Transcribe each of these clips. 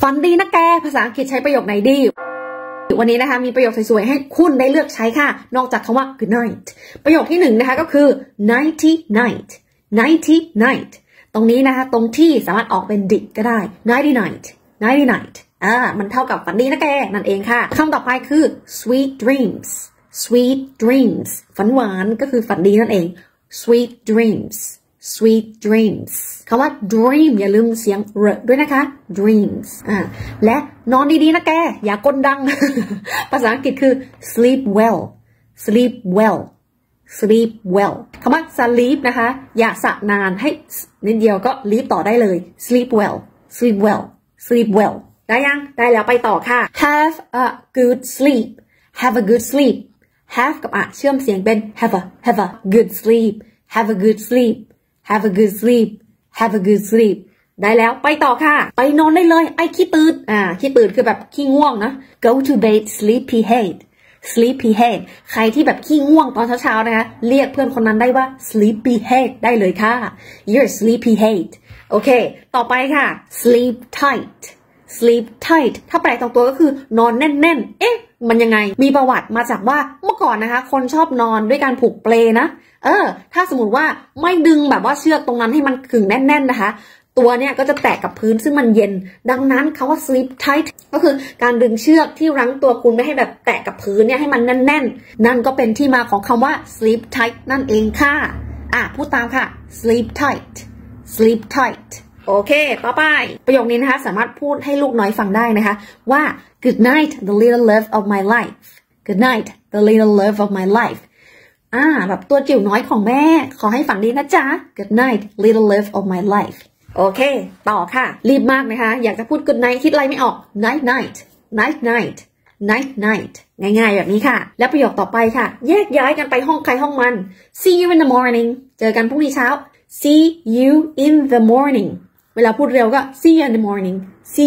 ฝันดีนะแกภาษาอังกฤษใช้ประโยคไหนดีวันนี้นะคะมีประโยคสวยๆให้คุณได้เลือกใช้ค่ะนอกจากคำว่า good night ประโยคที่1นะคะก็คือ nighty night nighty night ตรงนี้นะคะตรงที่สามารถออกเป็นดิก็ได้ nighty night nighty night มันเท่ากับฝันดีนะแกนั่นเองค่ะคำต่อไปคือ sweet dreams sweet dreams ฝันหวานก็คือฝันดีนั่นเอง sweet dreams sweet dreams คำว่า dream อย่าลืมเสียงrด้วยนะคะ dreams และนอนดีๆนะแกอย่ากลดัง ภาษาอังกฤษคือ sleep well sleep well sleep well คำว่า sleep นะคะอย่าสะนานให้นิดเดียวก็ leap ต่อได้เลย sleep well sleep well sleep well ได้ยังได้แล้วไปต่อค่ะ have a good sleep have a good sleep have กับเชื่อมเสียงเป็น have a good sleep have a good sleep have a good sleep have a good sleep ได้แล้วไปต่อค่ะไปนอนได้เลยไอ้ขี้ตื่นขี้ตื่นคือแบบขี้ง่วงนะ go to bed sleepy head sleepy head ใครที่แบบขี้ง่วงตอนเช้าๆนะคะเรียกเพื่อนคนนั้นได้ว่า sleepy head ได้เลยค่ะ you're sleepy head โอเคต่อไปค่ะ sleep tight sleep tight ถ้าแปลตรงตัวก็คือนอนแน่นๆเอ๊ะมันยังไงมีประวัติมาจากว่าเมื่อก่อนนะคะคนชอบนอนด้วยการผูกเปลนะถ้าสมมติว่าไม่ดึงแบบว่าเชือกตรงนั้นให้มันขึงแน่นๆนะคะตัวเนี่ยก็จะแตะกับพื้นซึ่งมันเย็นดังนั้นคำว่า sleep tight ก็คือการดึงเชือกที่รั้งตัวคุณไม่ให้แบบแตะกับพื้นเนี่ยให้มันแน่นๆนั่นก็เป็นที่มาของคำว่า sleep tight นั่นเองค่ะพูดตามค่ะ sleep tight sleep tight โอเคต่อไปประโยคนี้นะคะสามารถพูดให้ลูกน้อยฟังได้นะคะว่า good night the little love of my life good night the little love of my lifeแบบตัวจิ๋วน้อยของแม่ขอให้ฝันดีนะจ๊ะ good night little love of my life โอเคต่อค่ะรีบมากนะคะอยากจะพูด good night คิดอะไรไม่ออก night night night night night night ง่ายๆแบบนี้ค่ะและประโยคต่อไปค่ะแยกย้ายกันไปห้องใครห้องมัน see you in the morning เจอกันพรุ่งนี้เช้า see you in the morning เวลาพูดเร็วก็ see you in the morning see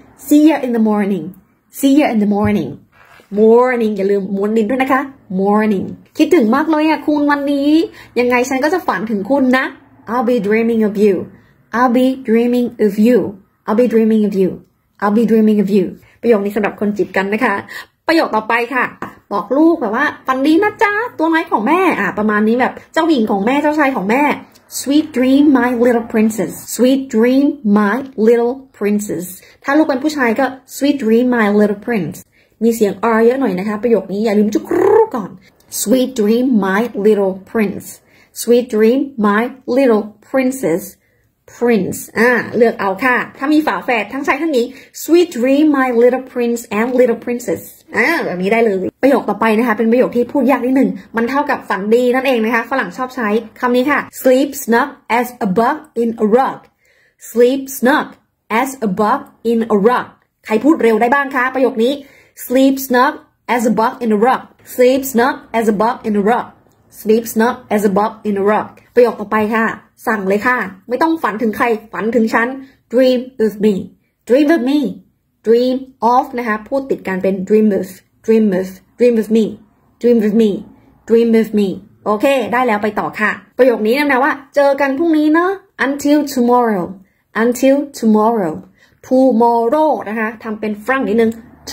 ya in the morning see ya in the morning morning อย่าลืมม้วนดินด้วยนะคะ morning คิดถึงมากเลยคุณวันนี้ยังไงฉันก็จะฝันถึงคุณนะ I'll be dreaming of you I'll be dreaming of you I'll be dreaming of you I'll be dreaming of you ประโยคนี้สำหรับคนจีบกันนะคะประโยคต่อไปค่ะบอกลูกแบบว่าฝันดีนะจ๊ะตัวน้อยของแม่ประมาณนี้แบบเจ้าหญิงของแม่เจ้าชายของแม่ Sweet dream my little princess Sweet dream my little princess ถ้าลูกเป็นผู้ชายก็ Sweet dream my little princeมีเสียง r เยอะหน่อยนะคะประโยคนี้อย่าลืมจุกรูก่อน Sweet dream my little prince Sweet dream my little princess prince เลือกเอาค่ะถ้ามีฝาแฝดทั้งชายทั้งหญิง Sweet dream my little prince and little princess แบบนี้ได้เลยประโยคต่อไปนะคะเป็นประโยคที่พูดยากนิดหนึ่งมันเท่ากับฝันดีนั่นเองนะคะฝรั่งชอบใช้คำนี้ค่ะ Sleep snug as a bug in a rug Sleep snug as a bug in a rug ใครพูดเร็วได้บ้างคะประโยคนี้ Sleep snug as a bug in a rug Sleep snug as a bug in a rug Sleep snug as a bug in a rug ประโยคต่อไปค่ะสั่งเลยค่ะไม่ต้องฝันถึงใครฝันถึงฉัน Dream of me Dream of me Dream of นะคะพูดติดกันเป็น Dream of Dream of Dream of me Dream of me Dream of me โอเคได้แล้วไปต่อค่ะประโยคนี้นะว่าเจอกันพรุ่งนี้เนาะ Until tomorrow Until tomorrow Tomorrow นะคะทำเป็นฝรั่งนิดนึง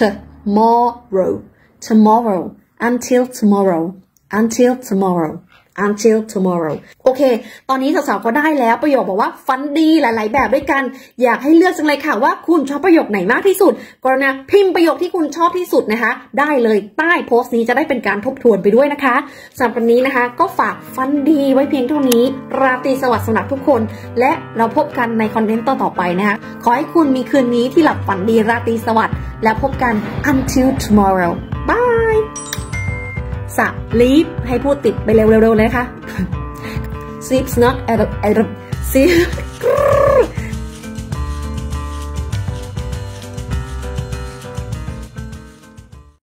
Tomorrow Tomorrow Until tomorrow Until tomorrow Until tomorrow โอเคตอนนี้สาวๆก็ได้แล้วประโยคบอกว่าฝันดีหลายๆแบบด้วยกันอยากให้เลือกจังเลยค่ะว่าคุณชอบประโยคไหนมากที่สุดกรณีพิมพ์ประโยคที่คุณชอบที่สุดนะคะได้เลยใต้โพสต์นี้จะได้เป็นการทบทวนไปด้วยนะคะสำหรับวันนี้นะคะก็ฝากฝันดีไว้เพียงเท่านี้ราตรีสวัสดิ์สำหรับทุกคนและเราพบกันในคอนเทนต์ต่อไปนะคะขอให้คุณมีคืนนี้ที่หลับฝันดีราตรีสวัสดิ์แล้วพบกัน Until tomorrow Bye sleep ให้พูดติดไปเร็วๆเลยนะคะ sleep snug at sleep